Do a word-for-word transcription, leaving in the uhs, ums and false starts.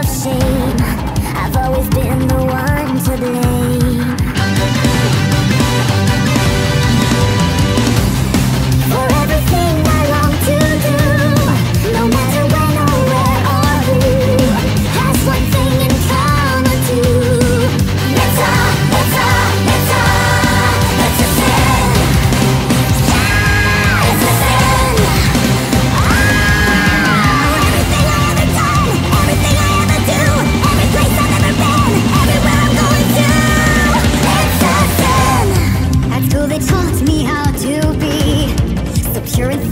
shame. I've always been the one to blame. For everything I long to do, no matter when or where or who, has one thing in common too. It's a, it's a, it's a, it's a sin. Yeah, it's a sin. Ah, everything I ever done, everything I ever do, every place I've ever been, everywhere I'm going to, it's a sin. At school they taught me how to be so pure and